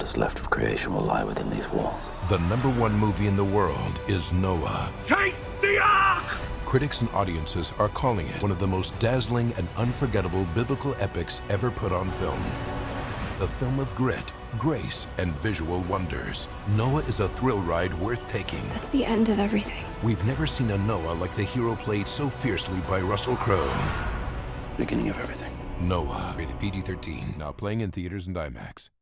is left of creation will lie within these walls. The #1 movie in the world is Noah. Take the Ark! Critics and audiences are calling it one of the most dazzling and unforgettable biblical epics ever put on film. A film of grit, grace, and visual wonders. Noah is a thrill ride worth taking. That's the end of everything. We've never seen a Noah like the hero played so fiercely by Russell Crowe. Beginning of everything. Noah, rated PG-13, now playing in theaters and IMAX.